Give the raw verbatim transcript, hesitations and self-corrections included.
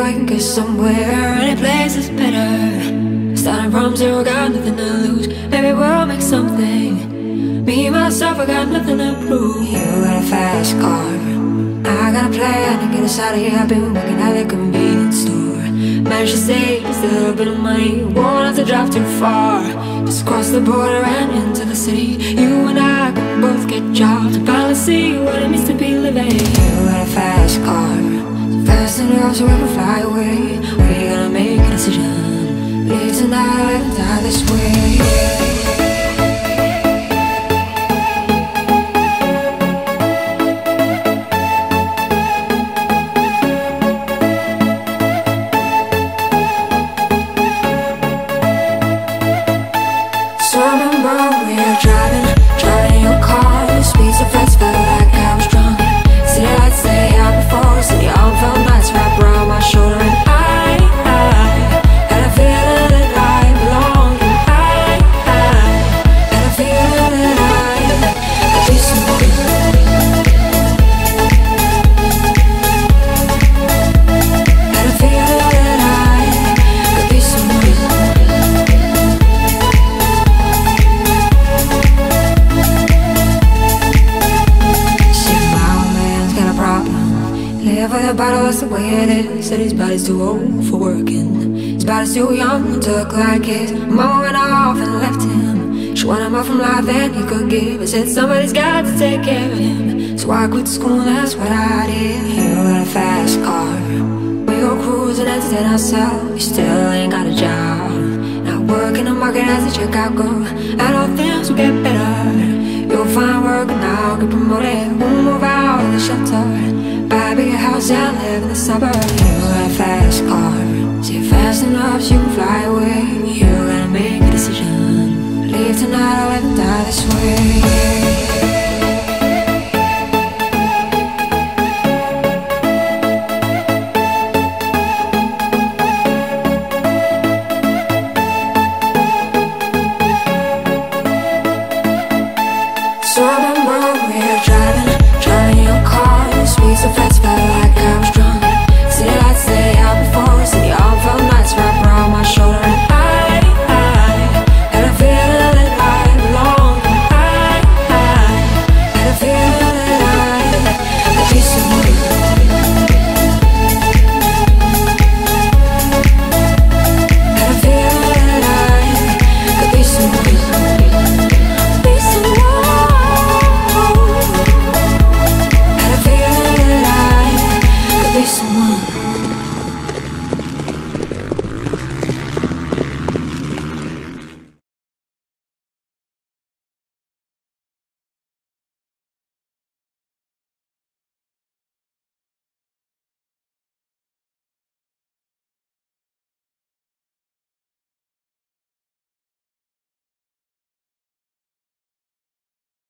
I can get somewhere. Any place is better. Starting from zero, got nothing to lose. Maybe we'll make something. Me, myself, I got nothing to prove. You got a fast car, I got a plan to get us out of here. I've been working at the convenience store. Managed to save just a little bit of money. Won't have to drive too far. Just cross the border and into the city. You and I can both get jobs and finally see what it means to be living. You got a fast car, so fast enough so we can fly away. We're gonna make a decision. Leave tonight and die this way. So I remember we were driving, driving in your car. The speed so fast, felt like I was drunk. City lights lay out before us, and the arm felt nice wrapped around my shoulder. And I, I had a feeling that I belonged. And I, I had a feeling that I could be someone. Had a feeling that I could be someone. Live with a bottle, that's the way it is. Said his body's too old for working. His body's too young to look like his. Mama went off and left him. She wanted more from life than he could give. And said somebody's got to take care of him. So I quit school, that's what I did. You got a fast car, we go cruising, entertain ourselves. You still ain't got a job. Not working the market as a checkout girl. And all things will get better. You'll find work and I'll get promoted. We'll move out of the shelter, buy a bigger house and live in the suburbs. You got a fast car, see it fast enough so you can fly away. You gotta make a decision. Leave tonight or let me die this way. So I remember we were driving, driving in your car. The speed so fast, felt like I was drunk. City lights lay out before us, and the arm felt nice wrapped around my shoulder. And I, I had a feeling that I belonged. And I, I had a feeling that I could be someone. Had a feeling that I could be someone. Be someone. Someone